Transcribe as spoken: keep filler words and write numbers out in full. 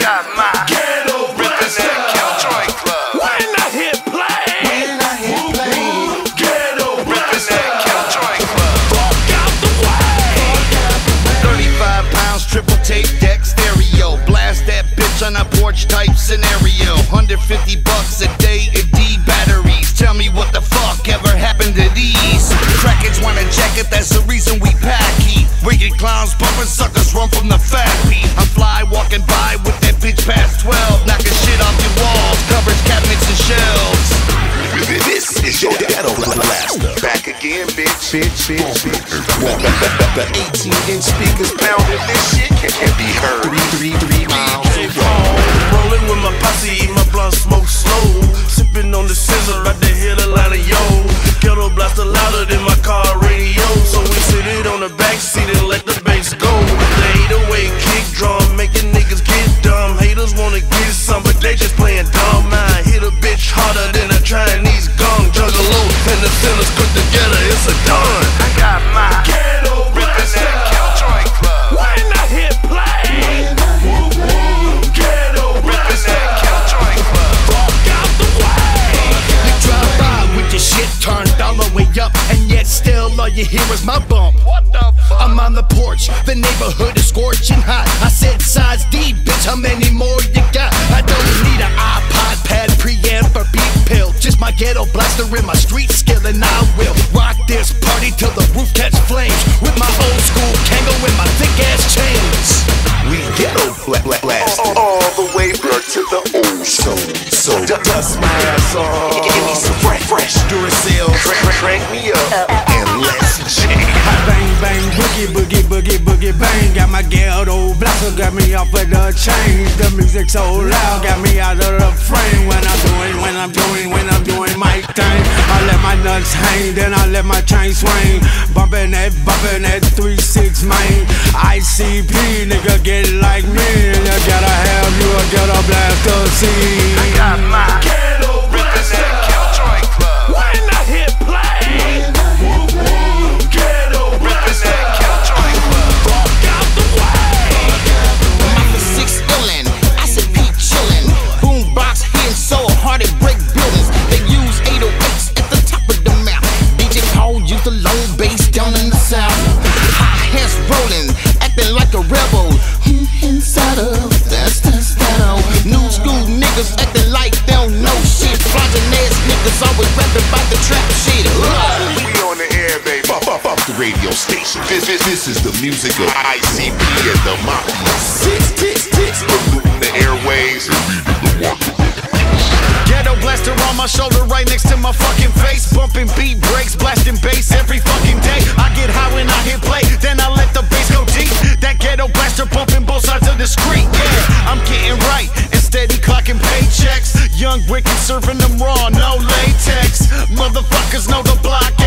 got my ghetto blaster. Killjoy Club. When I hit play, when I hit play, ghetto blaster. Killjoy Club. Fuck out the way. thirty-five pounds, triple tape deck stereo. Blast that bitch on a porch type scenario. one hundred fifty bucks a day in D batteries. Tell me what the fuck ever happened to these? Crackers want a jacket, that's the reason we pack heat. Wicked clowns bumping, suckers run from the fat beat. I'm fly walking by with that bitch past twelve, knocking shit off your walls, covers, cabinets, and shelves. This is your ghetto blaster. Back again, bitch. Bitch, bitch, bitch. The eighteen inch speakers pounding this shit can't be heard. Three, three, three miles away. Rolling with my posse, eat my blunt, smoke slow. Sipping on the scissor, right to hit a line of yo. Ghetto blaster louder than my car radio, so we sit it on the back seat and let the bass go. The eight oh eight kick drum, making niggas get dumb. Haters wanna get some, but they just playing dumb. I hit a bitch harder than a Chinese gong. Juggalo and the sinners put together, it's a done. I got my ghetto blaster. Killjoy Club. When I hit play, ghetto blaster. Killjoy Club. Fuck out the way. You drive by with your shit turned all the way up, and yet still all you hear is my bump. What the fuck? I'm on the porch, the neighborhood is scorching hot. I said size D, bitch, how many more you got? I don't need an iPod, pad, preamp, or beat pill. Just my ghetto blaster and my street skill, and I will rock this party till the roof catch flames. With my old school Kango and my thick ass chains. We ghetto black black blast all the way back to the old soul. So dust my ass off. Give me some fresh, fresh Duracell. Crank me up and let's jam. Bang bang boogie boogie boogie boogie bang. Got my ghetto blaster, got me off of the chain. The music so loud, got me out of the frame. When I'm doing, when I'm doing, when I'm doing my thing, I let my nuts hang, then I let my chain swing. Bumping that, bumping that three six man. I C P nigga get like me, and you gotta have you a ghetto blaster scene. I got my ghetto blaster. Killjoy Club. When I hit play, ghetto blaster. Killjoy Club. Fuck out the way. Mama six illin', I said Pete chillin'. Boombox hitting so hard it break buildings. They use eight oh eights at the top of the map. D J Paul used the low bass down in the south. High hats rollin', acting like a rebel. Inside of that's that's that oh. New school niggas acting like they don't know shit. Flogging ass niggas always rapping about the trap shit. We on the air, baby. Up, up, up the radio station. This, this, this is the music of I C P and the Mafia. Six, six, six. Polluting the airwaves. Ghetto blaster on my shoulder, right next to my fucking face. Bumping beat breaks, blasting bass every fucking day. I get high when I hit play, then I let the bass go deep. That ghetto blaster bumping both sides of the street. Yeah, I'm getting right and steady clocking paychecks. Young wicked serving them raw, no latex. Motherfuckers know the block.